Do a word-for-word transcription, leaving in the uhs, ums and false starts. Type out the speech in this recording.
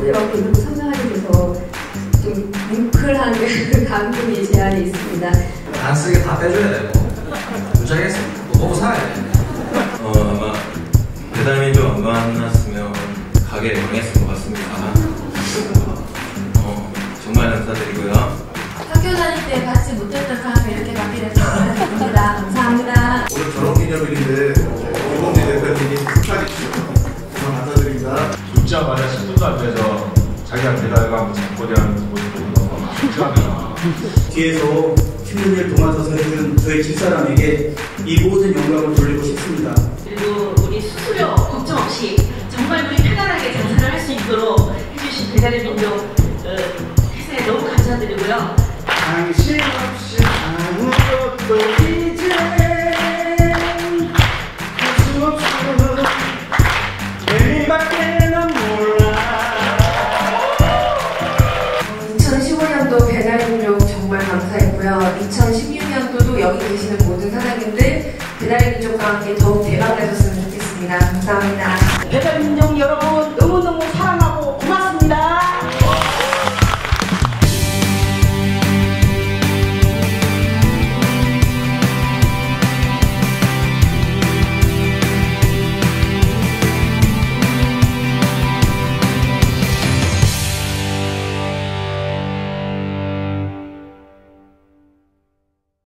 이렇게 성장하게 돼서 좀 뭉클한 감동이 제 안에 있습니다. 안 쓰게 다 빼줘야 되고 무지하겠어. 뭐 먹고 살아야 돼. 어, 아마 배달민족 안 만났으면 가게 망했을 것 같습니다. 어, 정말 감사드리고요. 학교 다닐 때 받지 못했던 상을 이렇게 받게 돼서 감사합니다. 감사합니다. 오늘 졸업기념일인데 이범재 대표님이 축하해 주시고 정말 감사드립니다. 듣자마자 십 분도 안 돼서 자기가 배달감 잡고 대하는 모습을 너무 감사합니다. 뒤에서 십육 일 도맡아서 해준 저희 집사람에게 이 모든 영광을 돌리고 싶습니다. 그리고 우리 수수료 걱정 없이 정말 우리 편안하게 장사를 할 수 있도록 해주신 배달의 민족 회사에 너무 감사드리고요. 당신 없이 아무것도 이제 할 수 없어. 내일밖에는 몰라. 이천십오 년도 배달의 민족 정말 감사했고요. 이천십육 년도도 여기 계시는 모든 사장님들 배달의 민족과 함께 더욱 대박 나셨으면 좋겠습니다. 감사합니다.